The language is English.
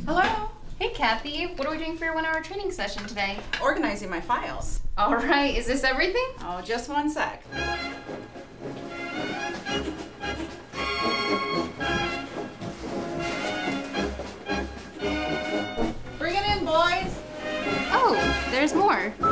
Hello. Hey Kathy, what are we doing for your 1-hour training session today? Organizing my files. All right, is this everything? Oh, just one sec. Bring it in, boys. Oh, there's more.